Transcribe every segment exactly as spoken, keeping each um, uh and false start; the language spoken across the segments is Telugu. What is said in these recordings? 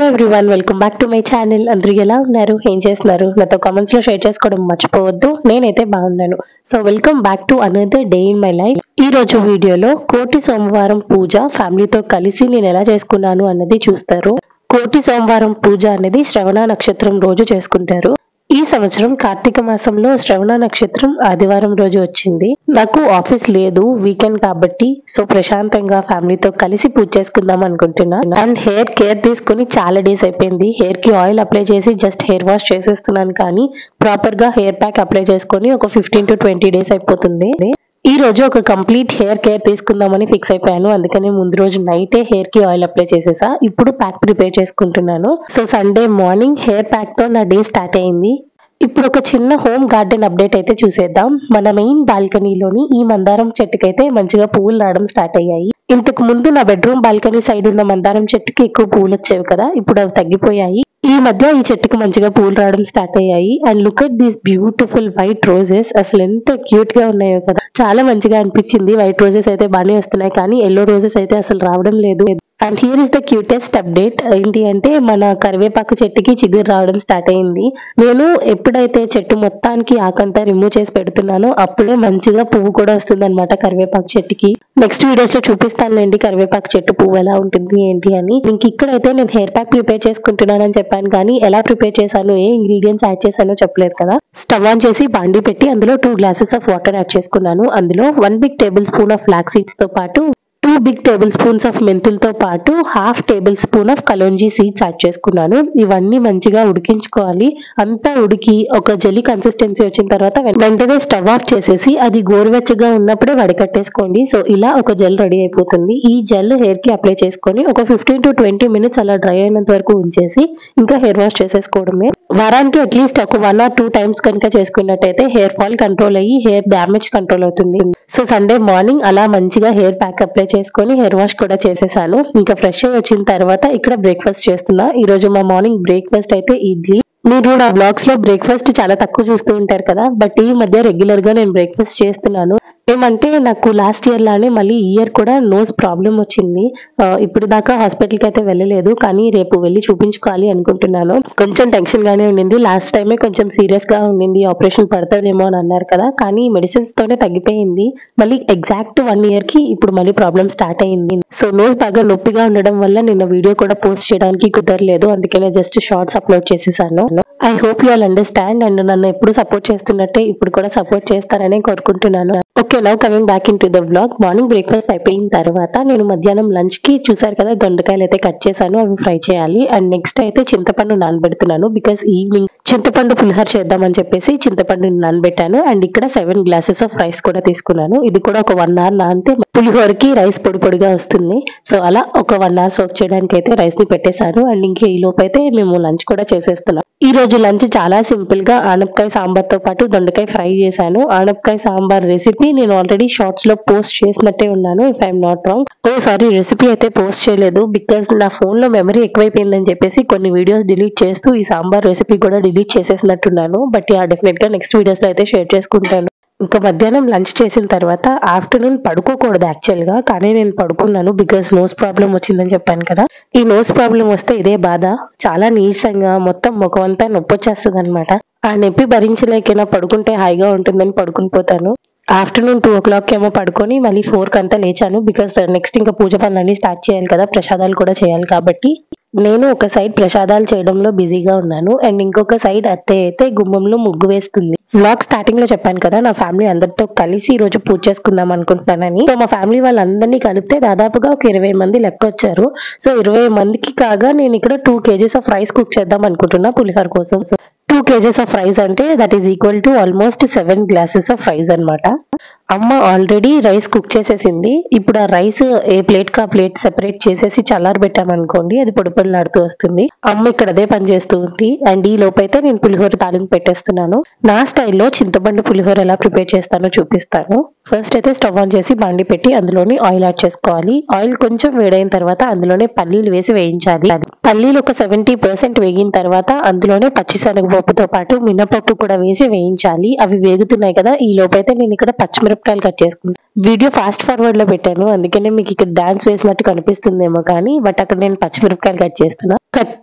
Everyone, welcome back to my channel. అందరూ ఎలా ఉన్నారు, ఏం చేస్తున్నారు? నాతో కామెంట్స్ లో షేర్ చేసుకోవడం మర్చిపోవద్దు. నేనైతే బాగున్నాను. So welcome back to another day in my life. ఈ రోజు వీడియోలో కోటి సోమవారం పూజ ఫ్యామిలీతో కలిసి నేను ఎలా చేసుకున్నాను అన్నది చూస్తారు. కోటి సోమవారం పూజ అనేది శ్రవణ నక్షత్రం రోజు చేసుకుంటారు. ఈ సంవత్సరం కార్తీక మాసంలో శ్రవణ నక్షత్రం ఆదివారం రోజు వచ్చింది. నాకు ఆఫీస్ లేదు, వీకెండ్ కాబట్టి సో ప్రశాంతంగా ఫ్యామిలీతో కలిసి పూజ చేసుకుందాం అనుకుంటున్నా. అండ్ హెయిర్ కేర్ తీసుకుని చాలా డేస్ అయిపోయింది. హెయిర్ కి ఆయిల్ అప్లై చేసి జస్ట్ హెయిర్ వాష్ చేసేస్తున్నాను, కానీ ప్రాపర్ గా హెయిర్ ప్యాక్ అప్లై చేసుకుని ఒక ఫిఫ్టీన్ టు ట్వంటీ డేస్ అయిపోతుంది. ఈ రోజు ఒక కంప్లీట్ హెయిర్ కేర్ తీసుకుందామని ఫిక్స్ అయిపోయాను. అందుకని ముందు రోజు నైటే హెయిర్ కి ఆయిల్ అప్లై చేసేసా. ఇప్పుడు ప్యాక్ ప్రిపేర్ చేసుకుంటున్నాను. So Sunday morning hair pack తో నా డే స్టార్ట్ అయింది. ఇప్పుడు ఒక చిన్న హోమ్ గార్డెన్ అప్డేట్ అయితే చూసేద్దాం. మన మెయిన్ బాల్కనీలోని ఈ మందారం చెట్టుకైతే మంచిగా పువ్వులు రావడం స్టార్ట్ అయ్యాయి. ఇంతకు ముందు నా బెడ్రూమ్ బాల్కనీ సైడ్ ఉన్న మందారం చెట్టుకి ఎక్కువ పువ్వులు వచ్చేవి కదా, ఇప్పుడు అవి తగ్గిపోయాయి. ఈ మధ్య ఈ చెట్టుకి మంచిగా పూలు రావడం స్టార్ట్ అయ్యాయి. And look at these beautiful white roses. అసలు ఎంత క్యూట్ గా ఉన్నాయో కదా, చాలా మంచిగా అనిపించింది. వైట్ రోజెస్ అయితే బాగానే వస్తున్నాయి, కానీ ఎల్లో రోజెస్ అయితే అసలు రావడం లేదు. And here is the cutest update. ఏంటి అంటే మన కరివేపాకు చెట్టుకి చిగురు రావడం స్టార్ట్ అయింది. నేను ఎప్పుడైతే చెట్టు మొత్తానికి ఆకంతా రిమూవ్ చేసి పెడుతున్నానో అప్పుడే మంచిగా పువ్వు కూడా వస్తుంది అనమాట కరివేపాకు చెట్టుకి. నెక్స్ట్ వీడియోస్ లో చూపిస్తానులేండి కరివేపాకు చెట్టు పువ్వు ఎలా ఉంటుంది ఏంటి అని. ఇంక ఇక్కడైతే నేను హెయిర్ ప్యాక్ ప్రిపేర్ చేసుకుంటున్నానని చెప్పాను, కానీ ఎలా ప్రిపేర్ చేశాను, ఏ ఇంగ్రీడియంట్స్ యాడ్ చేశానో చెప్పలేదు కదా. స్టవ్ ఆన్ చేసి బాండి పెట్టి అందులో two glasses of water add చేసుకున్నాను. అందులో one big tablespoon of flax seeds తో పాటు two big tablespoons of మెంతులతో పాటు half tablespoon of kalonji seeds add చేసుకున్నాను. ఇవన్నీ మంచిగా ఉడికించుకోవాలి. అంతా ఉడికి ఒక జెల్లీ కన్సిస్టెన్సీ వచ్చిన తర్వాత వెంటనే స్టవ్ ఆఫ్ చేసేసి అది గోరువెచ్చగా ఉన్నప్పుడే వడకట్టేసుకోండి. సో ఇలా ఒక జెల్ రెడీ అయిపోతుంది. ఈ జెల్ హెయిర్ కి అప్లై చేసుకొని ఒక ఫిఫ్టీన్ టు ట్వంటీ మినిట్స్ అలా డ్రై అయినంత వరకు ఉంచేసి ఇంకా హెయిర్ వాష్ చేసేసుకోవడమే. వారానికి అట్లీస్ట్ ఒక వన్ ఆర్ టూ టైమ్స్ కనుక చేసుకున్నట్టయితే హెయిర్ ఫాల్ కంట్రోల్ అయ్యి హెయిర్ డ్యామేజ్ కంట్రోల్ అవుతుంది. సో సండే మార్నింగ్ అలా మంచిగా హెయిర్ ప్యాక్ అప్లై చేసుకొని హెయిర్ వాష్ కూడా చేసేసాను. ఇంకా ఫ్రెష్ అయ్యి వచ్చిన తర్వాత ఇక్కడ బ్రేక్ఫాస్ట్ చేస్తున్నా. ఈ రోజు మా మార్నింగ్ బ్రేక్ఫాస్ట్ అయితే ఇడ్లీ. మీరు నా బ్లాగ్స్ లో బ్రేక్ఫాస్ట్ చాలా తక్కువ చూస్తూ ఉంటారు కదా, బట్ ఈ మధ్య రెగ్యులర్ గా నేను బ్రేక్ఫాస్ట్ చేస్తున్నాను. ఏమంటే నాకు లాస్ట్ ఇయర్ లానే మళ్ళీ ఈ ఇయర్ కూడా నోస్ ప్రాబ్లం వచ్చింది. ఇప్పుడు దాకా హాస్పిటల్ కి అయితే వెళ్ళలేదు, కానీ రేపు వెళ్ళి చూపించుకోవాలి అనుకుంటున్నాను. కొంచెం టెన్షన్ గానే ఉండింది. లాస్ట్ టైమే కొంచెం సీరియస్ గా ఉండింది, ఆపరేషన్ పడుతుందేమో అని అన్నారు కదా, కానీ మెడిసిన్స్ తోనే తగ్గిపోయింది. మళ్ళీ ఎగ్జాక్ట్ వన్ ఇయర్ కి ఇప్పుడు మళ్ళీ ప్రాబ్లం స్టార్ట్ అయింది. సో నోస్ బాగా నొప్పిగా ఉండడం వల్ల నిన్న వీడియో కూడా పోస్ట్ చేయడానికి కుదరలేదు. అందుకనే జస్ట్ షార్ట్స్ అప్లోడ్ చేసేసాను. I hope you all understand. And నన్ను ఎప్పుడు సపోర్ట్ చేస్తున్నట్టే ఇప్పుడు కూడా సపోర్ట్ చేస్తారని కోరుకుంటున్నాను. Okay, now coming back into the blog. Morning breakfast అయిపోయిన తర్వాత నేను మధ్యాహ్నం లంచ్ కి చూసారు కదా దొండకాయలు అయితే కట్ చేశాను, అవి ఫ్రై చేయాలి. అండ్ నెక్స్ట్ అయితే చింతపండు నానబెడుతున్నాను, బికాస్ ఈవినింగ్ చింతపండు పులిహోర చేద్దామని చెప్పేసి చింతపండు నానబెట్టాను. అండ్ ఇక్కడ సెవెన్ గ్లాసెస్ ఆఫ్ రైస్ కూడా తీసుకున్నాను. ఇది కూడా ఒక వన్ అవర్ నానితే పులిహోరకి రైస్ పొడి పొడిగా వస్తుంది. సో అలా ఒక వన్ అవర్ సోక్ చేయడానికి అయితే రైస్ ని పెట్టేశాను. అండ్ ఇంక ఈ లోపు అయితే మేము లంచ్ కూడా చేసేస్తున్నాం. ఈ రోజు లంచ్ చాలా సింపుల్ గా ఆనపకాయ సాంబార్ తో పాటు దొండకాయ ఫ్రై చేశాను. ఆనపకాయ సాంబార్ రెసిపీ నేను ఆల్రెడీ షార్ట్స్ లో పోస్ట్ చేసినట్టే ఉన్నాను, if I'm not wrong. Oh sorry, recipe అయితే పోస్ట్ చేయలేదు, బికాస్ నా ఫోన్ లో మెమరీ ఎక్కువైపోయిందని చెప్పేసి కొన్ని వీడియోస్ డిలీట్ చేస్తూ ఈ సాంబార్ రెసిపీ కూడా డిలీట్ చేసేసినట్టున్నాను. బట్ యా, డెఫినెట్ గా నెక్స్ట్ వీడియోస్ లో అయితే షేర్ చేసుకుంటాను. ఇంకా మధ్యాహ్నం లంచ్ చేసిన తర్వాత ఆఫ్టర్నూన్ పడుకోకూడదు యాక్చువల్ గా, కానీ నేను పడుకున్నాను బికాస్ నోస్ ప్రాబ్లం వచ్చిందని చెప్పాను కదా. ఈ నోస్ ప్రాబ్లం వస్తే ఇదే బాధ, చాలా నీరసంగా మొత్తం ముఖం అంతా నొప్పి వచ్చేస్తుంది అనమాట. ఆ నొప్పి భరించలేకైనా పడుకుంటే హాయిగా ఉంటుందని పడుకుని పోతాను. ఆఫ్టర్నూన్ టూ ఓ క్లాక్ ఏమో పడుకొని మళ్ళీ ఫోర్ కి అంతా లేచాను, బికాస్ నెక్స్ట్ ఇంకా పూజ పనులన్నీ స్టార్ట్ చేయాలి కదా, ప్రసాదాలు కూడా చేయాలి కాబట్టి. నేను ఒక సైడ్ ప్రసాదాలు చేయడంలో బిజీగా ఉన్నాను, అండ్ ఇంకొక సైడ్ అత్తయ్య అయితే గుమ్మంలో ముగ్గు వేస్తుంది. వ్లాగ్ స్టార్టింగ్ లో చెప్పాను కదా నా ఫ్యామిలీ అందరితో కలిసి ఈ రోజు పూజ చేసుకుందాం అనుకుంటున్నానని. సో మా ఫ్యామిలీ వాళ్ళందరినీ కలిపితే దాదాపుగా ఒక ఇరవై మంది లెక్క వచ్చారు. సో ఇరవై మందికి కాగా నేను ఇక్కడ two kgs of rice cook చేద్దాం అనుకుంటున్నా పులిహోర కోసం. So two kgs of rice అంటే that is equal to almost seven glasses of rice అనమాట. అమ్మ ఆల్రెడీ రైస్ కుక్ చేసేసింది. ఇప్పుడు ఆ రైస్ ఏ ప్లేట్ కా ప్లేట్ సెపరేట్ చేసేసి చల్లారి పెట్టామనుకోండి, అది పొడి పొడిలాడుతూ వస్తుంది. అమ్మ ఇక్కడ అదే పని చేస్తూ ఉంది. అండ్ ఈ లోపైతే నేను పులిహోర తాలింపు పెట్టేస్తున్నాను. నా స్టైల్లో చింతపండు పులిహోర ఎలా ప్రిపేర్ చేస్తానో చూపిస్తాను. ఫస్ట్ అయితే స్టవ్ ఆన్ చేసి బాండి పెట్టి అందులోని ఆయిల్ యాడ్ చేసుకోవాలి. ఆయిల్ కొంచెం వేడైన తర్వాత అందులోనే పల్లీలు వేసి వేయించాలి. పల్లీలు ఒక సెవెంటీ పర్సెంట్ వేగిన తర్వాత అందులోనే పచ్చిశనగపప్పుతో పాటు మినపప్పు కూడా వేసి వేయించాలి. అవి వేగుతున్నాయి కదా, ఈ లోపైతే నేను ఇక్కడ పచ్చిమిరపకాయలు కట్ చేసుకుంటాను. వీడియో ఫాస్ట్ ఫార్వర్డ్ లో పెట్టాను, అందుకనే మీకు ఇక్కడ డాన్స్ వేసినట్టు కనిపిస్తుందేమో కానీ, బట్ అక్కడ నేను పచ్చిమిరపకాయలు కట్ చేస్తున్నా. కట్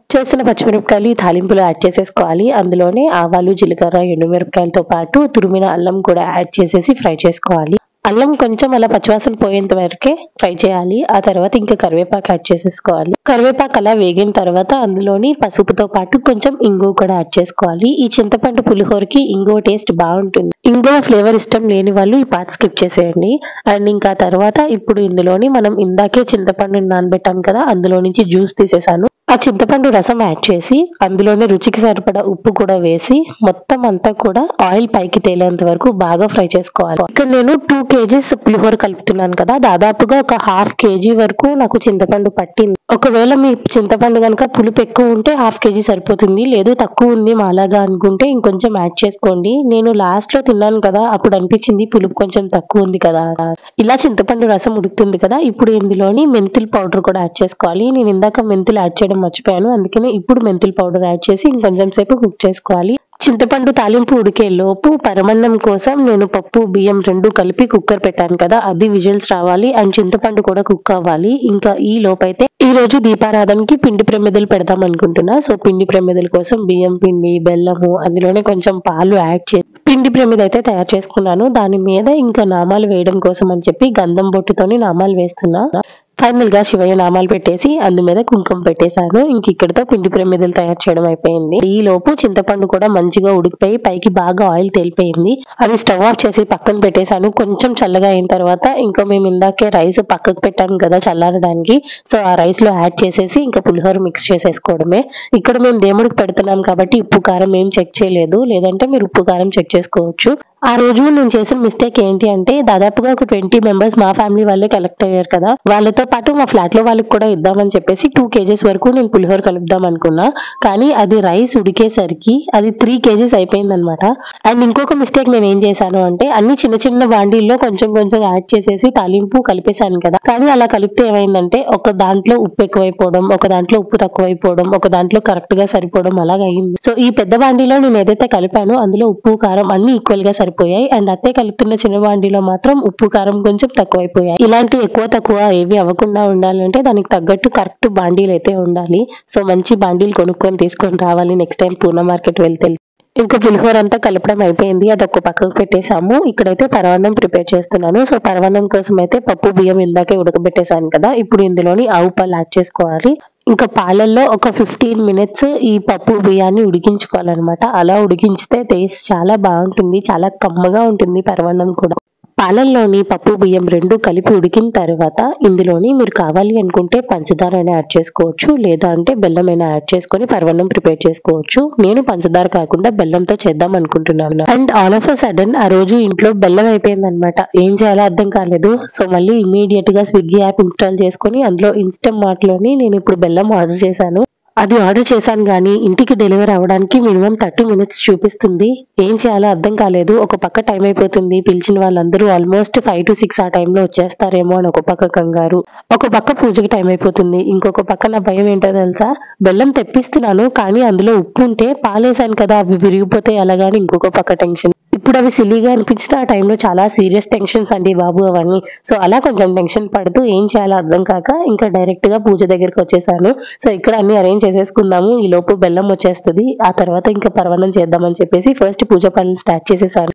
చేసిన పచ్చిమిరపకాయలు ఈ తాలింపులో యాడ్ చేసేసుకోవాలి. అందులోనే ఆవాలు, జీలకర్ర, ఎండుమిరపకాయలతో పాటు తురిమిన అల్లం కూడా యాడ్ చేసేసి ఫ్రై చేసుకోవాలి. అల్లం కొంచెం అలా పచ్చివాసన పోయేంత వరకే ఫ్రై చేయాలి. ఆ తర్వాత ఇంకా కరివేపాకు యాడ్ చేసేసుకోవాలి. కరివేపాకు అలా వేగిన తర్వాత అందులోని పసుపుతో పాటు కొంచెం ఇంగువ కూడా యాడ్ చేసుకోవాలి. ఈ చింతపండు పులిహోరకి ఇంగువ టేస్ట్ బాగుంటుంది. ఇంగువ ఫ్లేవర్ ఇష్టం లేని వాళ్ళు ఈ పార్ట్ స్కిప్ చేసేయండి. అండ్ ఇంకా తర్వాత ఇప్పుడు ఇందులోని మనం ఇందాకే చింతపండు నానబెట్టాం కదా, అందులో నుంచి జ్యూస్ తీసేసాను. ఆ చింతపండు రసం యాడ్ చేసి అందులోనే రుచికి సరిపడా ఉప్పు కూడా వేసి మొత్తం అంతా కూడా ఆయిల్ పైకి తేలేంత వరకు బాగా ఫ్రై చేసుకోవాలి. ఇక్కడ నేను టూ కేజీస్ పులిహోర కలుపుతున్నాను కదా, దాదాపుగా ఒక హాఫ్ కేజీ వరకు నాకు చింతపండు పట్టింది. ఒకవేళ మీ చింతపండు కనుక పులుపు ఎక్కువ ఉంటే హాఫ్ కేజీ సరిపోతుంది, లేదు తక్కువ ఉంది మాలాగా అనుకుంటే ఇంకొంచెం యాడ్ చేసుకోండి. నేను లాస్ట్ లో తిన్నాను కదా, అప్పుడు అనిపించింది పులుపు కొంచెం తక్కువ ఉంది కదా. ఇలా చింతపండు రసం ఉడుకుతుంది కదా, ఇప్పుడు ఇందులోని మెంతుల పౌడర్ కూడా యాడ్ చేసుకోవాలి. నేను ఇందాక మెంతులు యాడ్ చేయడం మర్చిపోయాను, అందుకనే ఇప్పుడు మెంతుల పౌడర్ యాడ్ చేసి ఇంకొంచెం సేపు కుక్ చేసుకోవాలి. చింతపండు తాలింపు ఉడికే లోపు పరమన్నం కోసం నేను పప్పు బియ్యం రెండు కలిపి కుక్కర్ పెట్టాను కదా, అది విజిల్స్ రావాలి అండ్ చింతపండు కూడా కుక్ అవ్వాలి. ఇంకా ఈ లోపైతే ఈ రోజు దీపారాధనకి పిండి ప్రమిదలు పెడదాం అనుకుంటున్నా. సో పిండి ప్రమిదల కోసం బియ్యం పిండి, బెల్లము, అందులోనే కొంచెం పాలు యాడ్ చేసి పిండి ప్రమిద అయితే తయారు చేసుకున్నాను. దాని మీద ఇంకా నామాలు వేయడం కోసం అని చెప్పి గంధం బొట్టుతోని నామాలు వేస్తున్నా. ఫైనల్ గా శివయ్య నామాలు పెట్టేసి అందు మీద కుంకుమ పెట్టేశాను. ఇంక ఇక్కడతో పిండి ప్రమిదలు తయారు చేయడం అయిపోయింది. ఈ లోపు చింతపండు కూడా మంచిగా ఉడికిపోయి పైకి బాగా ఆయిల్ తేలిపోయింది. అది స్టవ్ ఆఫ్ చేసి పక్కన పెట్టేశాను. కొంచెం చల్లగా అయిన తర్వాత ఇంకా మేము ఇందాకే రైస్ పక్కకు పెట్టాను కదా చల్లారడానికి, సో ఆ రైస్ లో యాడ్ చేసేసి ఇంకా పులిహోర మిక్స్ చేసేసుకోవడమే. ఇక్కడ మేము దేవుడికి పెడుతున్నాం కాబట్టి ఉప్పు కారం ఏం చెక్ చేయలేదు, లేదంటే మీరు ఉప్పు కారం చెక్ చేసుకోవచ్చు. ఆ రోజు నేను చేసిన మిస్టేక్ ఏంటి అంటే దాదాపుగా ఒక ట్వంటీ మెంబర్స్ మా ఫ్యామిలీ వాళ్ళే కలెక్ట్ అయ్యారు కదా, వాళ్ళతో పాటు మా ఫ్లాట్ లో వాళ్ళకి కూడా ఇద్దామని చెప్పేసి టూ కేజెస్ వరకు నేను పులిహోర కలుపుదాం అనుకున్నా. కానీ అది రైస్ ఉడికేసరికి అది త్రీ కేజెస్ అయిపోయింది అనమాట. అండ్ ఇంకొక మిస్టేక్ నేను ఏం చేశాను అంటే అన్ని చిన్న చిన్న బాండీల్లో కొంచెం కొంచెం యాడ్ చేసేసి తాలింపు కలిపేశాను కదా, కానీ అలా కలిపితే ఏమైందంటే ఒక దాంట్లో ఉప్పు ఎక్కువైపోవడం, ఒక దాంట్లో ఉప్పు తక్కువైపోవడం, ఒక దాంట్లో కరెక్ట్ గా సరిపోవడం అలాగ అయింది. సో ఈ పెద్ద బాండీలో నేను ఏదైతే కలిపానో అందులో ఉప్పు కారం అన్ని ఈక్వల్ గా సరిపోయాయి. అండ్ అత్తే కలుపుతున్న చిన్న బాండీలో మాత్రం ఉప్పు కారం కొంచెం తక్కువైపోయాయి. ఇలాంటి ఎక్కువ తక్కువ ఏవి అవ్వకుండా ఉండాలంటే దానికి తగ్గట్టు కరెక్ట్ బాండీలు అయితే ఉండాలి. సో మంచి బాండీలు కొనుక్కొని తీసుకొని రావాలి నెక్స్ట్ టైం పూర్ణ మార్కెట్ వెళ్తే. ఇంకా పులిహోర అంతా కలపడం అయిపోయింది, అది ఒక పక్కకు పెట్టేసాము. ఇక్కడైతే పరమాన్నం ప్రిపేర్ చేస్తున్నాను. సో పరమాన్నం కోసం అయితే పప్పు బియ్యం ఇందాకే ఉడకబెట్టేశాను కదా, ఇప్పుడు ఇందులోని ఆవు పాలు యాడ్ చేసుకోవాలి. ఇంకా పాలల్లో ఒక ఫిఫ్టీన్ మినిట్స్ ఈ పప్పు బియ్యాన్ని ఉడికించుకోవాలన్నమాట. అలా ఉడికించితే టేస్ట్ చాలా బాగుంటుంది, చాలా కమ్మగా ఉంటుంది పరమాన్నం కూడా. పాలల్లోని పప్పు బియ్యం రెండు కలిపి ఉడికిన తర్వాత ఇందులోని మీరు కావాలి అనుకుంటే పంచదార అయినా యాడ్ చేసుకోవచ్చు, లేదా అంటే బెల్లం అయినా యాడ్ చేసుకొని పరమాన్నం ప్రిపేర్ చేసుకోవచ్చు. నేను పంచదార కాకుండా బెల్లంతో చేద్దాం అనుకుంటున్నాను. And all of a sudden ఆ రోజు ఇంట్లో బెల్లం అయిపోయింది అనమాట. ఏం చేయాలో అర్థం కాలేదు. సో మళ్ళీ ఇమీడియట్ గా స్విగ్గీ యాప్ ఇన్స్టాల్ చేసుకొని అందులో ఇన్స్టెంట్ మార్ట్ లోని నేను ఇప్పుడు బెల్లం ఆర్డర్ చేశాను. అది ఆర్డర్ చేశాను కానీ ఇంటికి డెలివరీ అవ్వడానికి మినిమం థర్టీ మినిట్స్ చూపిస్తుంది. ఏం చేయాలో అర్థం కాలేదు. ఒక పక్క టైం అయిపోతుంది, పిలిచిన వాళ్ళందరూ ఆల్మోస్ట్ ఫైవ్ టు సిక్స్ ఆ టైంలో వచ్చేస్తారేమో అని ఒక పక్క కంగారు, ఒక పక్క పూజకి టైం అయిపోతుంది, ఇంకొక పక్క నా భయం ఏంటో తెలుసా, బెల్లం తెప్పిస్తున్నాను కానీ అందులో ఉప్పు ఉంటే పాలేసాను కదా అవి విరిగిపోతే ఎలాగాని ఇంకొక పక్క టెన్షన్. ఇప్పుడు అవి సిల్లీగా అనిపించిన ఆ టైంలో చాలా సీరియస్ టెన్షన్స్ అండి బాబు అవన్నీ. సో అలా కొంచెం టెన్షన్ పడుతూ ఏం చేయాలో అర్థం కాక ఇంకా డైరెక్ట్ గా పూజ దగ్గరికి వచ్చేసాను. సో ఇక్కడ అన్ని అరేంజ్ చేసేసుకుందాము, ఈ లోపు బెల్లం వచ్చేస్తుంది, ఆ తర్వాత ఇంకా పరమాన్నం చేద్దామని చెప్పేసి ఫస్ట్ పూజ పనులు స్టార్ట్ చేసేసాను.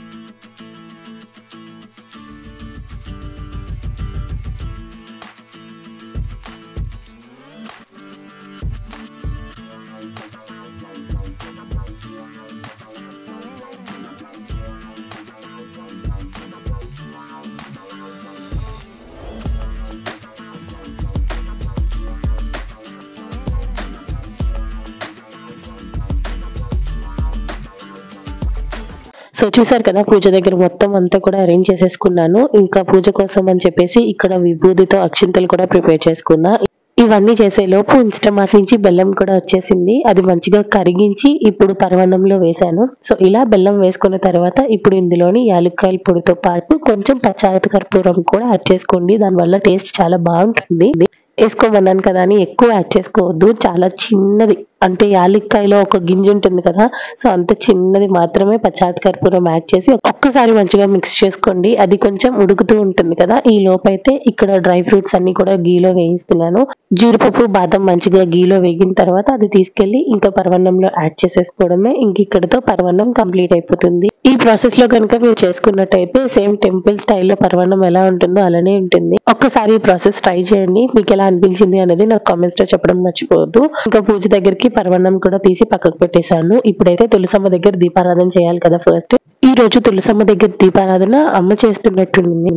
సో చూసారు కదా పూజ దగ్గర మొత్తం అంతా కూడా అరేంజ్ చేసేసుకున్నాను. ఇంకా పూజ కోసం అని చెప్పేసి ఇక్కడ విభూతితో అక్షింతలు కూడా ప్రిపేర్ చేసుకున్నా. ఇవన్నీ చేసే లోపు ఇన్స్టామార్ట్ నుంచి బెల్లం కూడా వచ్చేసింది, అది మంచిగా కరిగించి ఇప్పుడు పరమాన్నంలో వేసాను. సో ఇలా బెల్లం వేసుకున్న తర్వాత ఇప్పుడు ఇందులోని యాలక్కాయల పొడితో పాటు కొంచెం పచ్చాయత కర్పూరం కూడా యాడ్ చేసుకోండి, దానివల్ల టేస్ట్ చాలా బాగుంటుంది. వేసుకోమన్నాను కదా అని ఎక్కువ యాడ్ చేసుకోవద్దు, చాలా చిన్నది అంటే యాలక్కాయలో ఒక గింజ ఉంటుంది కదా, సో అంత చిన్నది మాత్రమే పచ్చాతి కర్పూరం యాడ్ చేసి ఒక్కసారి మంచిగా మిక్స్ చేసుకోండి. అది కొంచెం ఉడుకుతూ ఉంటుంది కదా, ఈ లోపైతే ఇక్కడ డ్రై ఫ్రూట్స్ అన్ని కూడా గీలో వేయిస్తున్నాను. జీడిపప్పు బాదం మంచిగా గీలో వేగిన తర్వాత అది తీసుకెళ్లి ఇంకా పరవన్నంలో యాడ్ చేసేసుకోవడమే. ఇంక ఇక్కడతో పరవన్నం కంప్లీట్ అయిపోతుంది. ఈ ప్రాసెస్ లో కనుక మీరు చేసుకున్నట్టయితే సేమ్ టెంపుల్ స్టైల్లో పరవన్నం ఎలా ఉంటుందో అలానే ఉంటుంది. ఒక్కసారి ఈ ప్రాసెస్ ట్రై చేయండి, మీకు ఎలా అనిపించింది అనేది నాకు కామెంట్స్ లో చెప్పడం మర్చిపోవద్దు. ఇంకా పూజ దగ్గరికి పరవన్నం కూడా తీసి పక్కకు పెట్టేశాను. ఇప్పుడైతే తులసమ్మ దగ్గర దీపారాధన చేయాలి కదా. ఫస్ట్ ఈ రోజు తులసమ్మ దగ్గర దీపారాధన అమ్మ చేస్తున్నట్టుంది.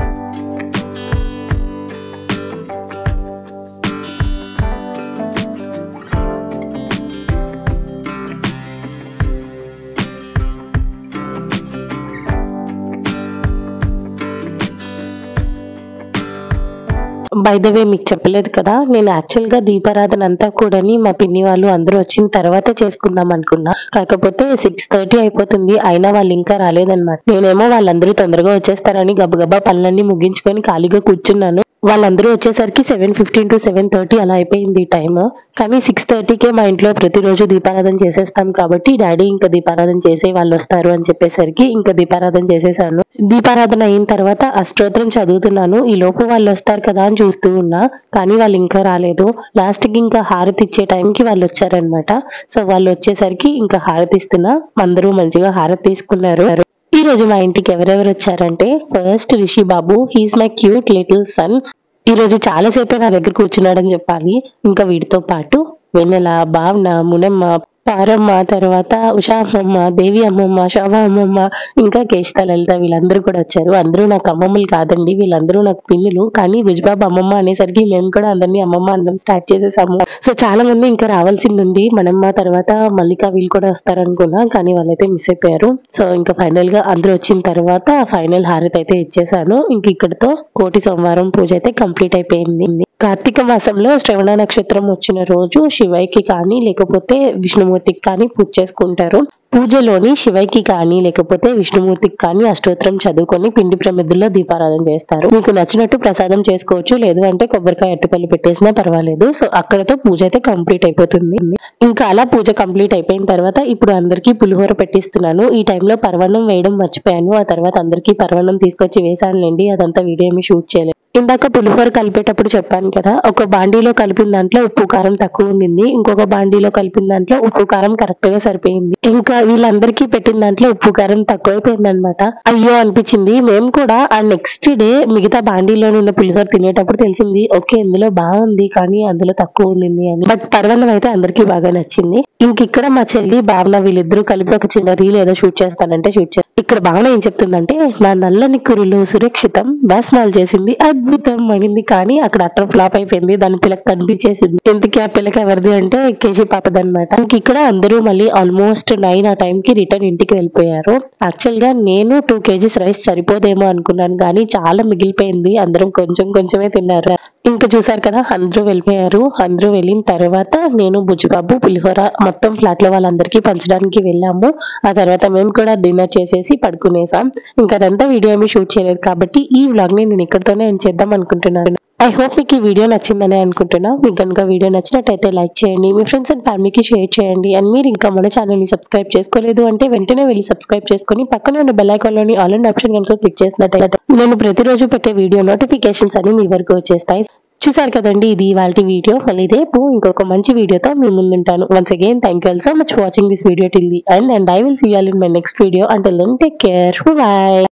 బై ద వే మీకు చెప్పలేదు కదా, నేను యాక్చువల్ గా దీపారాధన అంతా కూడా మా పిన్ని వాళ్ళు అందరూ వచ్చిన తర్వాత చేసుకుందాం అనుకున్నా. కాకపోతే సిక్స్ థర్టీ అయిపోతుంది, అయినా వాళ్ళు ఇంకా రాలేదన్నమాట. నేనేమో వాళ్ళందరూ తొందరగా వచ్చేస్తారని గబగబా పనులన్నీ ముగించుకొని ఖాళీగా కూర్చున్నాను. వాళ్ళందరూ వచ్చేసరికి seven fifteen to seven thirty అలా అయిపోయింది టైమ్. కానీ సిక్స్ థర్టీకే మా ఇంట్లో ప్రతిరోజు దీపారాధన చేసేస్తాం కాబట్టి డాడీ ఇంకా దీపారాధన చేసే వాళ్ళు వస్తారు అని చెప్పేసరికి ఇంకా దీపారాధన చేసేసాను. దీపారాధన అయిన తర్వాత అష్టోత్తరం చదువుతున్నాను. ఈ లోపు వాళ్ళు వస్తారు కదా అని చూస్తూ ఉన్నా, కానీ వాళ్ళు ఇంకా రాలేదు. లాస్ట్ కి ఇంకా హారతి ఇచ్చే టైంకి వాళ్ళు వచ్చారనమాట. సో వాళ్ళు వచ్చేసరికి ఇంకా హారతి ఇస్తున్నా, అందరూ మంచిగా హారతి తీసుకున్నారు. ఈ రోజు మా ఇంటికి ఎవరెవరు వచ్చారంటే, first Rishi Babu, he's my cute little son. ఈ రోజు చాలాసేపే నా దగ్గర కూర్చున్నాడని చెప్పాలి. ఇంకా వీటితో పాటు వెన్నెల, భావన, మునమ్మ, పారమ్మ, తర్వాత ఉషా అమ్మమ్మ, దేవి అమ్మమ్మ, శోభ అమ్మమ్మ, ఇంకా కేశిత, లలిత వీళ్ళందరూ కూడా వచ్చారు. అందరూ నాకు అమ్మమ్మలు కాదండి, వీళ్ళందరూ నాకు పిన్నులు. కానీ బుజ్జిబాబు అమ్మమ్మ అనేసరికి మేము కూడా అందరినీ అమ్మమ్మ అనడం స్టార్ట్ చేసేసాము. సో చాలా మంది ఇంకా రావాల్సింది మనమ్మ, తర్వాత మల్లిక వీళ్ళు కూడా వస్తారనుకున్నా, కానీ వాళ్ళైతే మిస్ అయిపోయారు. సో ఇంకా ఫైనల్ గా అందరూ వచ్చిన తర్వాత ఫైనల్ హారతి అయితే ఇచ్చేసాను. ఇంక ఇక్కడితో కోటి సోమవారం పూజ అయితే కంప్లీట్ అయిపోయింది. కార్తీక మాసంలో శ్రవణ నక్షత్రం వచ్చిన రోజు శివయ్యకి కానీ లేకపోతే విష్ణుమూర్తికి కానీ పూజ చేసుకుంటారు. పూజలోని శివయ్యకి కానీ లేకపోతే విష్ణుమూర్తికి కానీ అష్టోత్తరం చదువుకొని పిండి ప్రమిదల్లో దీపారాధన చేస్తారు. మీకు నచ్చినట్టు ప్రసాదం చేసుకోవచ్చు, లేదు అంటే కొబ్బరికాయ అట్టుపల్లి పెట్టేసినా పర్వాలేదు. సో అక్కడతో పూజ అయితే కంప్లీట్ అయిపోతుంది. ఇంకా అలా పూజ కంప్లీట్ అయిపోయిన తర్వాత ఇప్పుడు అందరికీ పులిహోర పెట్టిస్తున్నాను. ఈ టైంలో పరవన్నం వేయడం మర్చిపోయాను. ఆ తర్వాత అందరికీ పరవన్నం తీసుకొచ్చి వేసానులేండి, అదంతా వీడియో ఏమి షూట్ చేయలేదు. ఇందాక పులిహోర కలిపేటప్పుడు చెప్పాను కదా, ఒక బాండీలో కలిపిన దాంట్లో ఉప్పు కారం తక్కువ ఉండింది, ఇంకొక బాండీలో కలిపిన దాంట్లో ఉప్పు కారం కరెక్ట్ గా సరిపోయింది. ఇంకా వీళ్ళందరికీ పెట్టిన దాంట్లో ఉప్పు కారం తక్కువైపోయింది అనమాట. అయ్యో అనిపించింది. మేము కూడా ఆ నెక్స్ట్ డే మిగతా బాండీలో ఉన్న పులిహోర తినేటప్పుడు తెలిసింది, ఓకే ఇందులో బాగుంది కానీ అందులో తక్కువ ఉండింది అని. బట్ పరవన్నం అయితే అందరికీ బాగా నచ్చింది. ఇంక ఇక్కడ మా చెల్లి భావన వీళ్ళిద్దరూ కలిపి ఒక చిన్న రీల్ ఏదో షూట్ చేస్తానంటే షూట్ చేస్తాను. ఇక్కడ భావన ఏం చెప్తుందంటే, నా నల్లని కురులు సురక్షితం, బాస్మాల్ చేసింది అద్భుతం అనింది. కానీ అక్కడ అట్టర్ ఫ్లాప్ అయిపోయింది, దాని పిల్లక కనిపించేసింది. ఎందుకు ఆ పిల్లక ఎవరిది అంటే కేజీ పాపదనమాట. ఇంక ఇక్కడ అందరూ మళ్ళీ ఆల్మోస్ట్ నైన్ ఆ టైం కి రిటర్న్ ఇంటికి వెళ్ళిపోయారు. యాక్చువల్ గా నేను టూ కేజీస్ రైస్ సరిపోదేమో అనుకున్నాను, కానీ చాలా మిగిలిపోయింది. అందరం కొంచెం కొంచెమే తిన్నారు. ఇంకా చూసారు కదా, అందరూ వెళ్ళిపోయారు. అందరూ వెళ్ళిన తర్వాత నేను, బుజ్జిబాబు, పులిహోర మొత్తం ఫ్లాట్ లో వాళ్ళందరికీ పంచడానికి వెళ్ళాము. ఆ తర్వాత మేము కూడా డిన్నర్ చేసేసి పడుకునేసాం. ఇంకా అదంతా వీడియో ఏమి షూట్ చేయలేదు కాబట్టి ఈ వ్లాగ్ ని నేను ఇక్కడితోనే చేద్దాం అనుకుంటున్నాను. ఐ హోప్ మీకు ఈ వీడియో నచ్చిందని అనుకుంటున్నా. మీకు కనుక వీడియో నచ్చినట్టయితే లైక్ చేయండి, మీ ఫ్రెండ్స్ అండ్ ఫ్యామిలీకి షేర్ చేయండి. అండ్ మీరు ఇంకా మన ఛానల్ ని సబ్స్క్రైబ్ చేసుకోలేదు అంటే వెంటనే వెళ్ళి సబ్స్క్రైబ్ చేసుకుని పక్కనే ఉన్న బెల్ ఐకాన్ లోని ఆల్ అండ్ ఆప్షన్ కనుక క్లిక్ చేసినట్టయితే నేను ప్రతిరోజు పెట్టే వీడియో నోటిఫికేషన్స్ అని మీ వరకు వచ్చేస్తాయి. చూసారు కదండి, ఇది ఇవాల్టి వీడియో. మళ్ళీ రేపు ఇంకొక మంచి వీడియోతో మీ ముందుంటాను. Once again thank you all so much for watching this video till the end, and I will see you all in my next video. Until then take care, by.